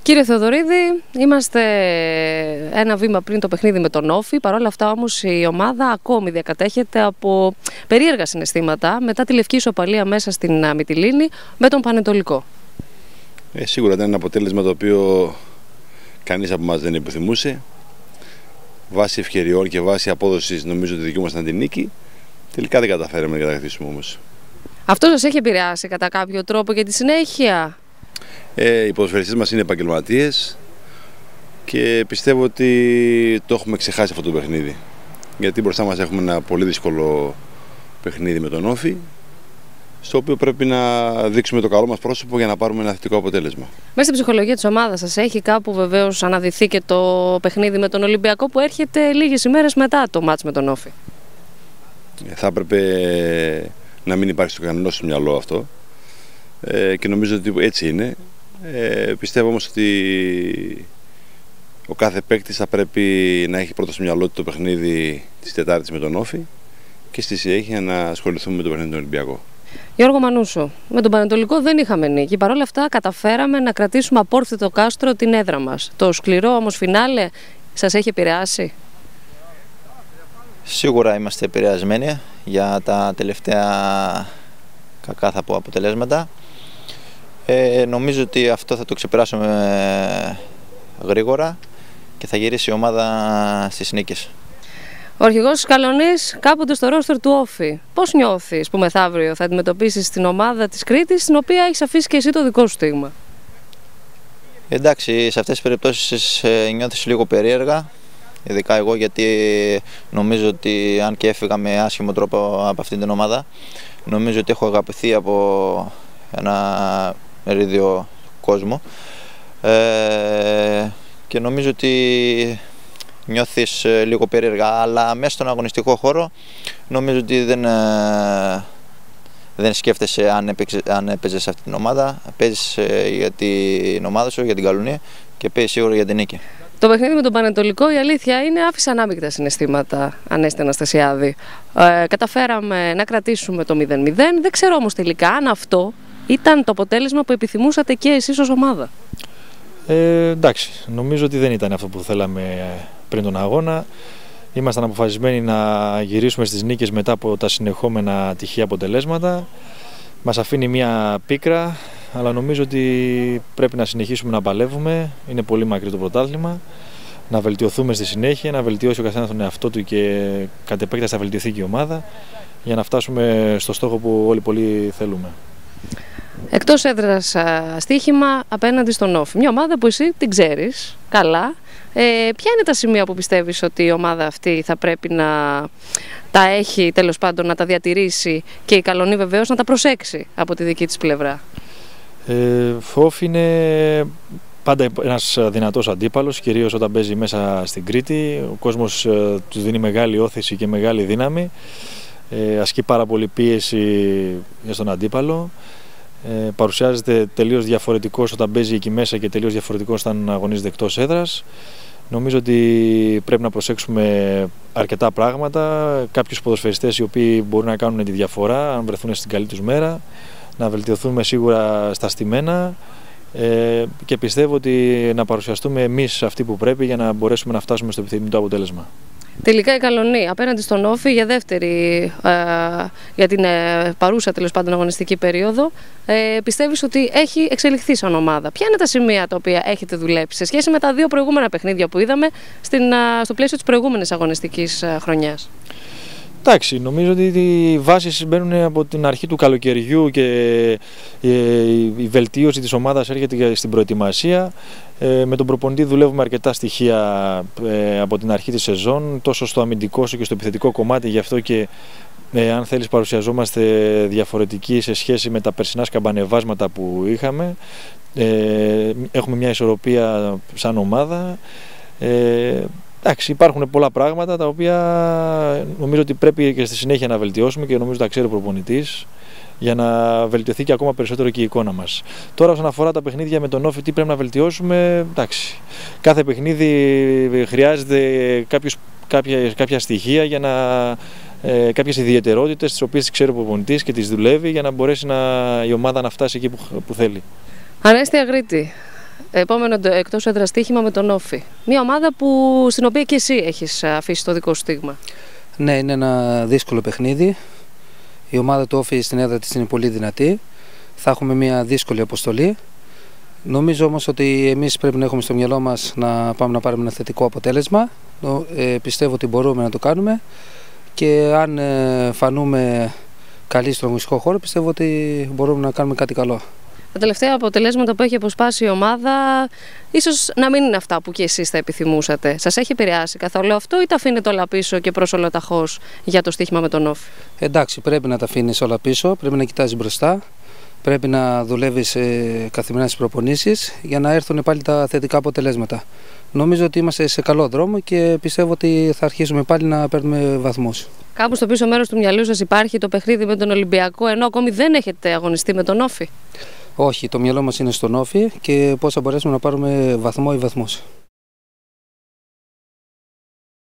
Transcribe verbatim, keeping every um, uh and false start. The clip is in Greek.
Κύριε Θεοδωρίδη, είμαστε ένα βήμα πριν το παιχνίδι με τον Όφη. Παρ' όλα αυτά όμως η ομάδα ακόμη διακατέχεται από περίεργα συναισθήματα μετά τη λευκή ισοπαλία μέσα στην Μυτιλήνη με τον Πανετολικό. Ε, σίγουρα ήταν ένα αποτέλεσμα το οποίο κανείς από εμάς δεν επιθυμούσε. Βάσει ευκαιριών και βάσει απόδοσης νομίζω ότι δικαιούμασταν την νίκη. Τελικά δεν καταφέραμε να κατακτήσουμε όμως. Αυτό σας έχει επηρεάσει κατά κάποιο τρόπο για τη συνέχεια? Ε, οι ποδοσφαιριστές μας είναι επαγγελματίες και πιστεύω ότι το έχουμε ξεχάσει αυτό το παιχνίδι. Γιατί μπροστά μας έχουμε ένα πολύ δύσκολο παιχνίδι με τον Όφη, στο οποίο πρέπει να δείξουμε το καλό μας πρόσωπο για να πάρουμε ένα θετικό αποτέλεσμα. Μέσα στην ψυχολογία της ομάδας σας έχει κάπου βεβαίως αναδυθεί και το παιχνίδι με τον Ολυμπιακό που έρχεται λίγες ημέρες μετά το μάτς με τον Όφη? Ε, θα έπρεπε να μην υπάρχει στο κανένα στο μυαλό αυτό ε, και νομίζω ότι έτσι είναι. Ε, πιστεύω όμως ότι ο κάθε παίκτης θα πρέπει να έχει πρώτα στο μυαλό του το παιχνίδι της Τετάρτης με τον Όφη και στη συνέχεια να ασχοληθούμε με το παιχνίδι του Ολυμπιακού. Γιώργο Μανούσο, με τον Πανετολικό δεν είχαμε νίκη. Παρ' όλα αυτά καταφέραμε να κρατήσουμε απόρθητο κάστρο την έδρα μας. Το σκληρό όμως φινάλε σας έχει επηρεάσει? Σίγουρα είμαστε επηρεασμένοι για τα τελευταία κακά θα πω αποτελέσματα. Ε, νομίζω ότι αυτό θα το ξεπεράσουμε γρήγορα και θα γυρίσει η ομάδα στις νίκες. Ο αρχηγός της Καλονής κάποτε στο ρόστερ του Όφη. Πώς νιώθεις που μεθαύριο θα αντιμετωπίσεις την ομάδα της Κρήτης, στην οποία έχεις αφήσει και εσύ το δικό σου στίγμα? Εντάξει, σε αυτές τις περιπτώσεις ε, νιώθεις λίγο περίεργα. Ειδικά εγώ, γιατί νομίζω ότι αν και έφυγα με άσχημο τρόπο από αυτήν την ομάδα, νομίζω ότι έχω αγαπηθεί από ένα μερίδιο κόσμο ε, και νομίζω ότι νιώθεις λίγο περίεργα, αλλά μέσα στον αγωνιστικό χώρο νομίζω ότι δεν, ε, δεν σκέφτεσαι αν, έπαιξε, αν έπαιζες σε αυτήν την ομάδα. Παίζεις για την ομάδα σου, για την Καλονία και παίζεις σίγουρα για την νίκη. Το παιχνίδι με τον Πανετολικό, η αλήθεια είναι, άφησε ανάμεικτα συναισθήματα, Ανέστη Αναστασιάδη. Ε, καταφέραμε να κρατήσουμε το μηδέν μηδέν. Δεν ξέρω όμως τελικά αν αυτό ήταν το αποτέλεσμα που επιθυμούσατε και εσείς ως ομάδα. Ε, εντάξει, νομίζω ότι δεν ήταν αυτό που θέλαμε πριν τον αγώνα. Ήμασταν αποφασισμένοι να γυρίσουμε στις νίκες μετά από τα συνεχόμενα τυχαία αποτελέσματα. Μας αφήνει μια πίκρα, αλλά νομίζω ότι πρέπει να συνεχίσουμε να παλεύουμε. Είναι πολύ μακρύ το πρωτάθλημα. Να βελτιωθούμε στη συνέχεια, να βελτιώσει ο καθένας τον εαυτό του και κατ' επέκταση θα βελτιωθεί και η ομάδα για να φτάσουμε στο στόχο που όλοι πολύ θέλουμε. Εκτός έδρας στοίχημα απέναντι στον Όφη. Μια ομάδα που εσύ την ξέρεις καλά. Ε, ποια είναι τα σημεία που πιστεύεις ότι η ομάδα αυτή θα πρέπει να τα έχει, τέλος πάντων να τα διατηρήσει και η Καλονή βεβαίως να τα προσέξει από τη δική της πλευρά? Ε, ο Όφη είναι πάντα ένας δυνατός αντίπαλος, κυρίως όταν παίζει μέσα στην Κρήτη. Ο κόσμος ε, τους δίνει μεγάλη όθηση και μεγάλη δύναμη. Ε, ασκεί πάρα πολύ πίεση για τον αντίπαλο. Ε, παρουσιάζεται τελείως διαφορετικός όταν παίζει εκεί μέσα και τελείως διαφορετικός όταν αγωνίζεται εκτός έδρας. Νομίζω ότι πρέπει να προσέξουμε αρκετά πράγματα. Κάποιους ποδοσφαιριστές οι οποίοι μπορούν να κάνουν τη διαφορά αν βρεθούν στην καλή τους μέρα. Να βελτιωθούμε σίγουρα στα στημένα ε, και πιστεύω ότι να παρουσιαστούμε εμείς αυτοί που πρέπει για να μπορέσουμε να φτάσουμε στο επιθυμητό αποτέλεσμα. Τελικά η Καλονή απέναντι στον Όφη για δεύτερη, ε, για την ε, παρούσα τέλος πάντων αγωνιστική περίοδο, ε, πιστεύεις ότι έχει εξελιχθεί σαν ομάδα? Ποια είναι τα σημεία τα οποία έχετε δουλέψει σε σχέση με τα δύο προηγούμενα παιχνίδια που είδαμε στην, α, στο πλαίσιο της προηγούμενης αγωνιστικής α, χρονιάς? Εντάξει, νομίζω ότι οι βάσεις μπαίνουν από την αρχή του καλοκαιριού και η βελτίωση της ομάδας έρχεται στην προετοιμασία. Με τον προπονητή δουλεύουμε αρκετά στοιχεία από την αρχή της σεζόν, τόσο στο αμυντικό όσο και στο επιθετικό κομμάτι, γι' αυτό και αν θέλεις παρουσιαζόμαστε διαφορετικοί σε σχέση με τα περσινά σκαμπανεβάσματα που είχαμε. Έχουμε μια ισορροπία σαν ομάδα. Εντάξει, υπάρχουν πολλά πράγματα τα οποία νομίζω ότι πρέπει και στη συνέχεια να βελτιώσουμε και νομίζω τα ξέρει ο προπονητής για να βελτιωθεί και ακόμα περισσότερο και η εικόνα μας. Τώρα, όσον αφορά τα παιχνίδια με τον Όφη, τι πρέπει να βελτιώσουμε, εντάξει. Κάθε παιχνίδι χρειάζεται κάποιους, κάποια, κάποια στοιχεία για να. Ε, κάποιες ιδιαιτερότητες τις οποίες ξέρει ο προπονητής και τις δουλεύει για να μπορέσει να, η ομάδα να φτάσει εκεί που, που θέλει. Ανέστη Αγρίτη, Επόμενο εκτός έδρας στοίχημα με τον Όφη. Μια ομάδα που, στην οποία και εσύ έχεις αφήσει το δικό σου στίγμα. Ναι, είναι ένα δύσκολο παιχνίδι. Η ομάδα του Όφη στην έδρα της είναι πολύ δυνατή. Θα έχουμε μια δύσκολη αποστολή. Νομίζω όμως ότι εμείς πρέπει να έχουμε στο μυαλό μας να πάμε να πάρουμε ένα θετικό αποτέλεσμα. Ε, πιστεύω ότι μπορούμε να το κάνουμε και αν ε, φανούμε καλοί στον αγωνιστικό χώρο, πιστεύω ότι μπορούμε να κάνουμε κάτι καλό. Τα τελευταία αποτελέσματα που έχει αποσπάσει η ομάδα, ίσως να μην είναι αυτά που και εσείς θα επιθυμούσατε. Σας έχει επηρεάσει καθόλου αυτό ή τα αφήνετε όλα πίσω και προς ολοταχώς για το στοίχημα με τον Όφη? Εντάξει, πρέπει να τα αφήνεις όλα πίσω, πρέπει να κοιτάζεις μπροστά, πρέπει να δουλεύεις ε, καθημερινά στις προπονήσεις για να έρθουν πάλι τα θετικά αποτελέσματα. Νομίζω ότι είμαστε σε καλό δρόμο και πιστεύω ότι θα αρχίσουμε πάλι να παίρνουμε βαθμούς. Κάπου στο πίσω μέρος του μυαλού σας υπάρχει το παιχνίδι με τον Ολυμπιακό, ενώ ακόμη δεν έχετε αγωνιστεί με τον Όφη? Όχι, το μυαλό μας είναι στον Όφη και πώς θα μπορέσουμε να πάρουμε βαθμό ή βαθμούς.